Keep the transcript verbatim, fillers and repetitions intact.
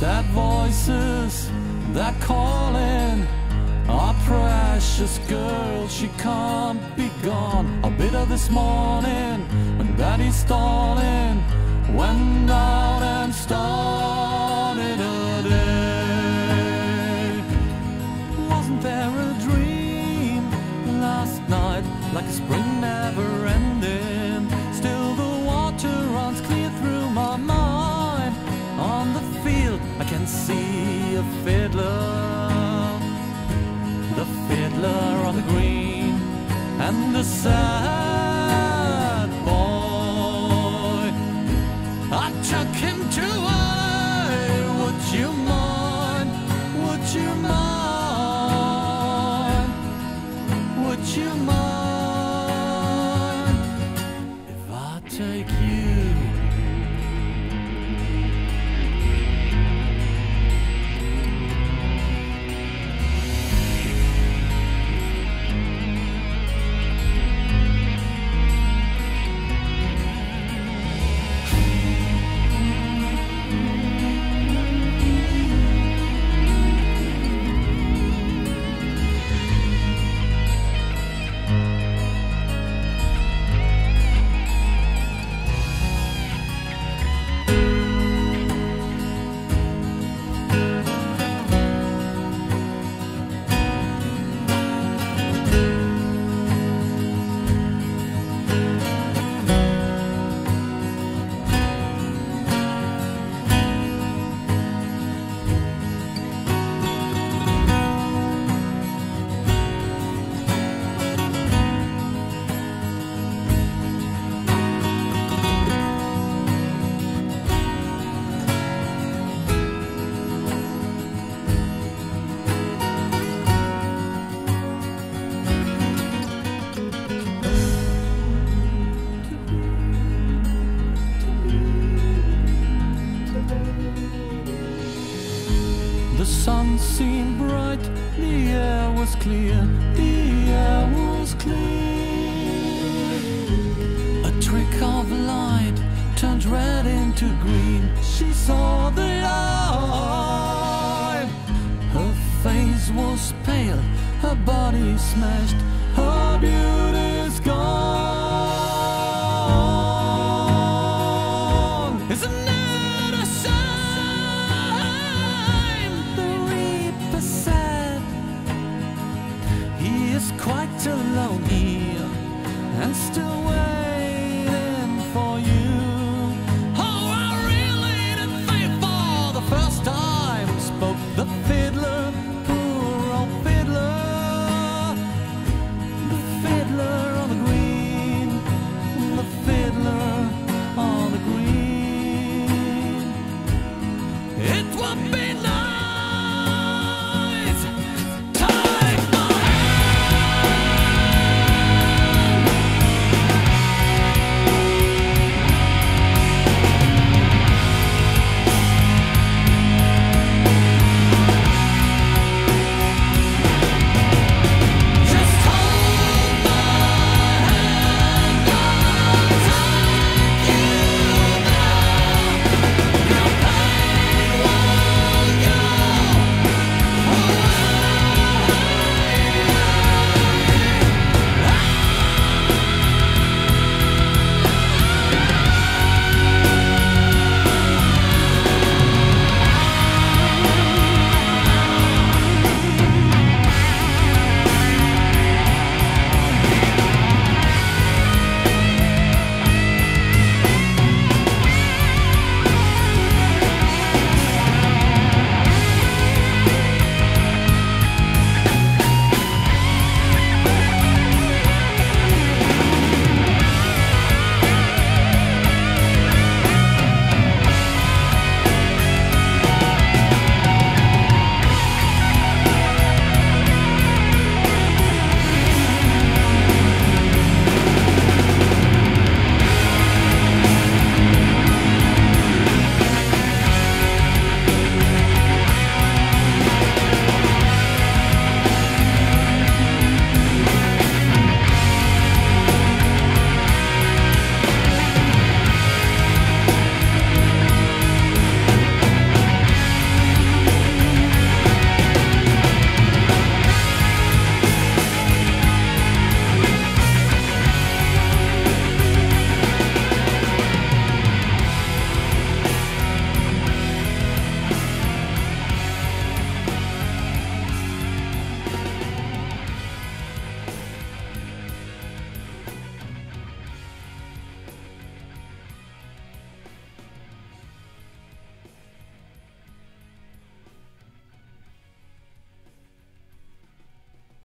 sad voices that calling. Our precious girl, she can't be gone. I bid her this morning when daddy's stalling, went out and started a day. Wasn't there a dream last night, like a spring never ending? Still the water runs clear through my mind. On the field I can see a fiddler, the fiddler on the green, and the sad boy, I took him to I. Would you mind, would you mind, would you mind if I take you? The sun seemed bright, the air was clear, the air was clear. A trick of light turned red into green. She saw the light. Her face was pale, her body smashed, her beauty's gone. Isn't it?